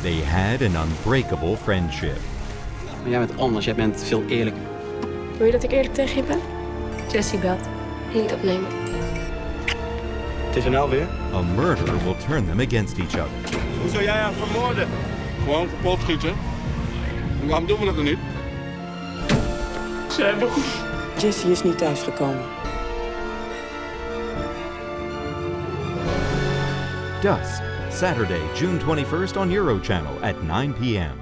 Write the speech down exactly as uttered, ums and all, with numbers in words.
They had an unbreakable friendship. Maar jij bent anders, jij bent veel eerlijker. Wil je dat ik eerlijk tegen je ben? Jessie belt. Niet opnemen. Het is er nou weer. A murder will turn them against each other. Hoe zou jij haar vermoorden? Gewoon kapot schieten. En waarom doen we dat dan niet? Ze hebben... Jessie is niet thuisgekomen. Dusk, Saturday, June twenty-first on Eurochannel at nine p m